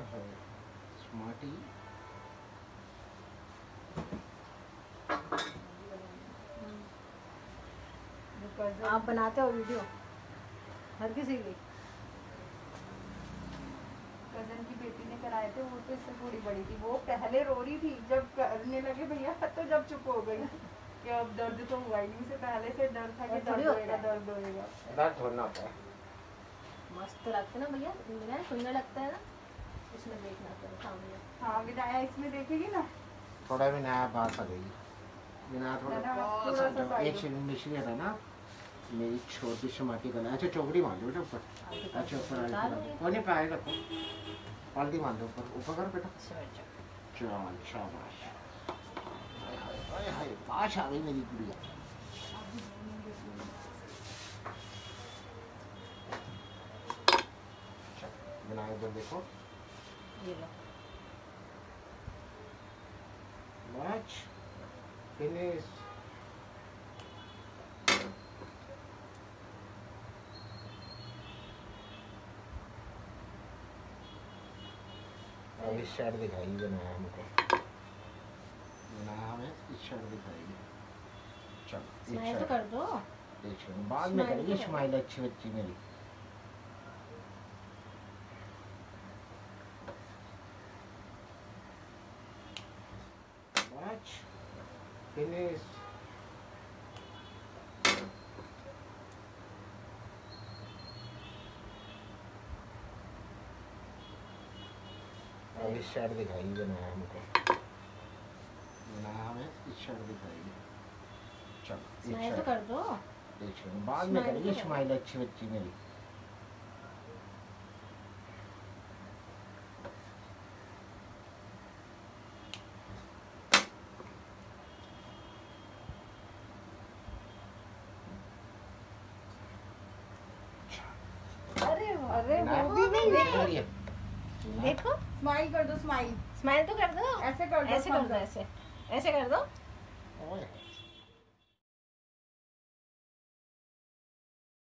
Smarty आप बनाते हो वीडियो हर किसी की? कजन की बेटी ने कराए थे, वो तो इससे थोड़ी बड़ी थी। वो पहले रो रही थी जब करने लगे भैया, तो जब चुप हो गई कि अब दर्द तो हुआ ही नहीं। से पहले से डर था कि दर्द होएगा दर्द होएगा। दर्द होना होता है। मस्त लगता है ना भैया, सुंदर लगता है ना। इसमें देखना पड़ेगा सामने। हाँ विनाया इसमें देखेगी ना, थोड़ा भी नया बात आ गई। बिना थोड़ा एक मिश्री है ना मेरी छोटी समाती गला। अच्छा चौकड़ी मान दो बेटा ऊपर। अच्छा ऊपर कोई नहीं पाएगा तो पलटी मान दो ऊपर ऊपर करो बेटा। चल शाबाश। हाय हाय पास आ गई मेरी गुड़िया। बिना इधर देखो ये लो मैच फिनिश। अब इस शर्ट दिखाई बनाया हमको, बनाया हमें इस शर्ट दिखाएगी। चलो स्माइल तो कर दो। बाद में करेगी स्माइल अच्छी बच्ची मेरी। Match finish. अब इस शर्ट दिखाई बनाया हमको, बनाया हमें इस शर्ट दिखाएगी। चलो स्माइल तो कर दो। बाद में करेगी स्माइल अच्छी बच्ची मेरी। अरे अरे वो भी नहीं देखो स्माइल कर दो, स्माइल स्माइल तो कर दो। ऐसे कर दो, ऐसे कर दो, ऐसे ऐसे कर दो। ओए